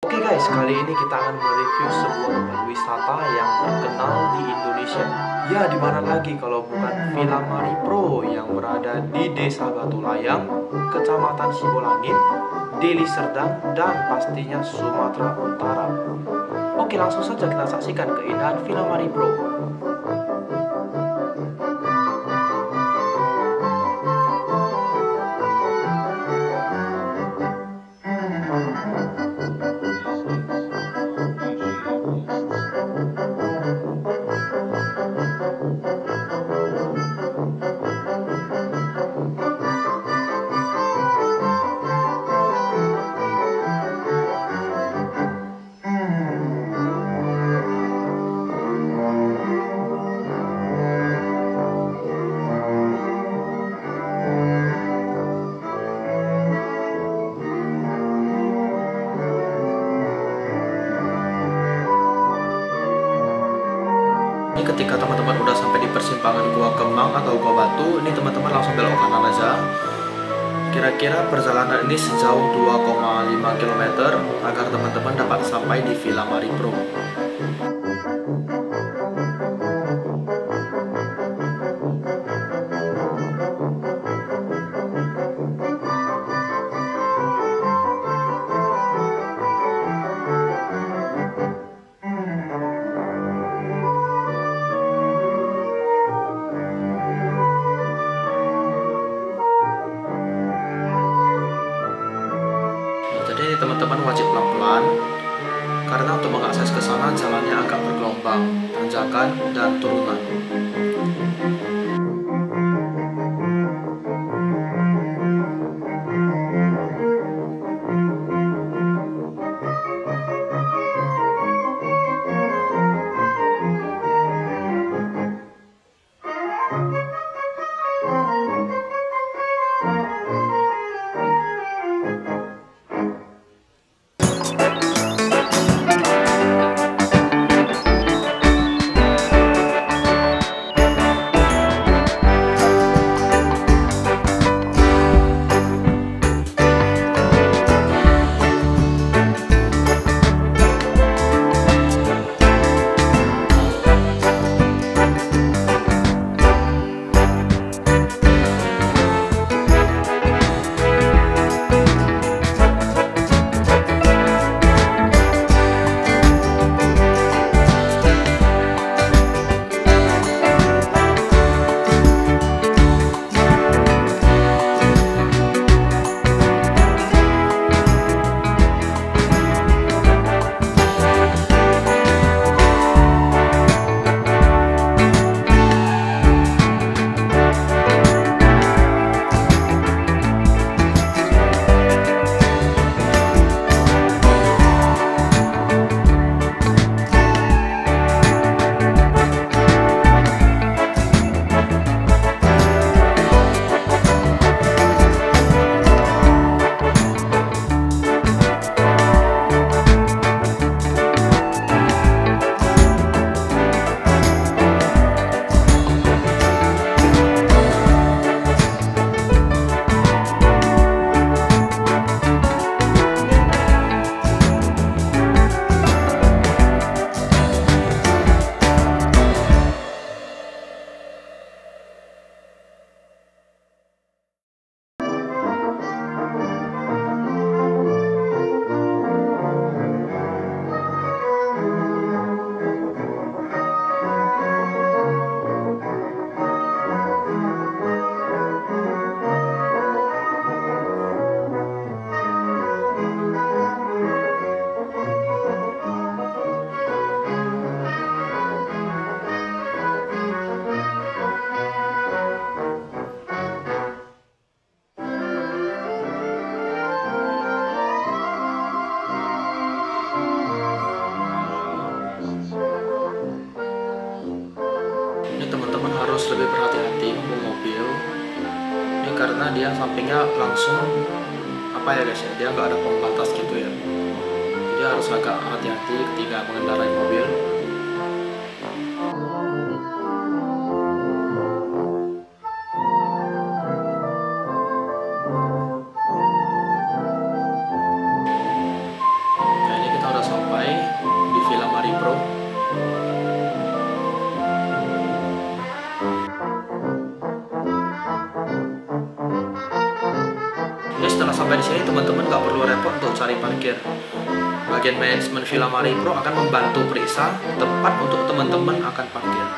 Oke guys, kali ini kita akan mereview sebuah tempat wisata yang terkenal di Indonesia. Ya, di mana lagi kalau bukan Villa Maripro yang berada di Desa Batulayang, Kecamatan Sibolangit, Deli Serdang, dan pastinya Sumatera Utara. Oke, langsung saja kita saksikan keindahan Villa Maripro. Ini ketika teman-teman udah sampai di persimpangan Gua Kemang atau Gua Batu, ini teman-teman langsung belok kanan aja. Kira-kira perjalanan ini sejauh 2,5 km agar teman-teman dapat sampai di Villa Maripro. Jadi teman-teman wajib pelan-pelan karena untuk mengakses ke sana jalannya agak bergelombang, tanjakan dan turunan. Teman-teman harus lebih berhati-hati membawa mobil ini karena dia sampingnya langsung apa ya guys ya, dia nggak ada pembatas gitu ya, jadi harus agak hati-hati ketika mengendarai mobil. Nah, ini kita nggak perlu repot untuk cari parkir. Bagian manajemen Villa Mari Pro akan membantu periksa tempat untuk teman-teman akan parkir.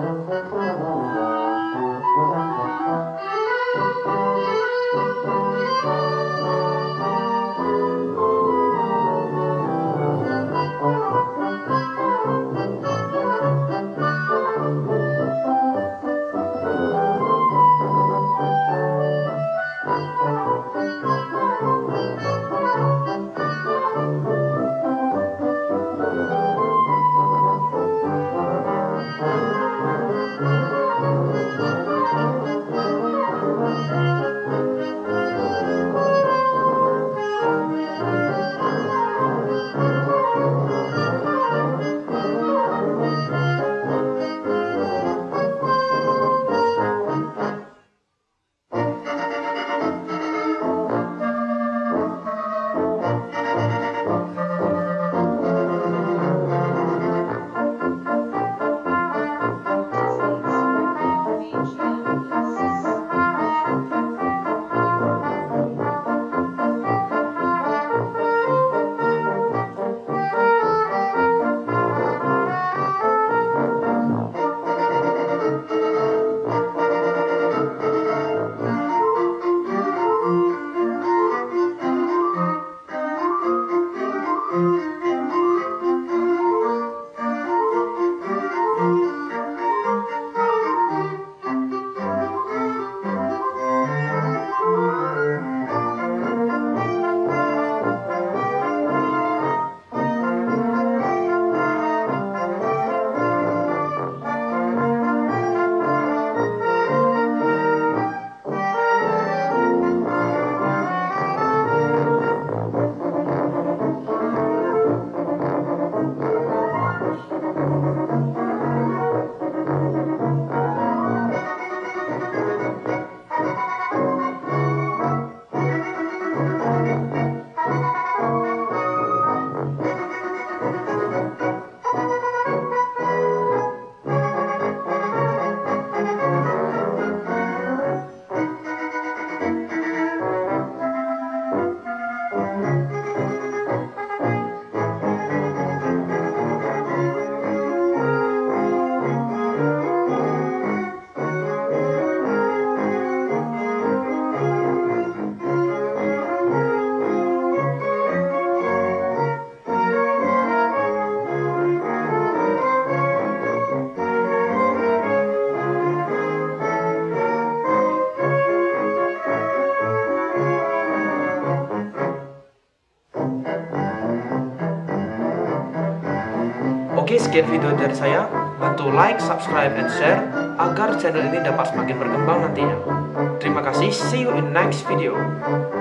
Oke, sekian video dari saya. Bantu like, subscribe, and share agar channel ini dapat semakin berkembang nantinya. Terima kasih, see you in next video.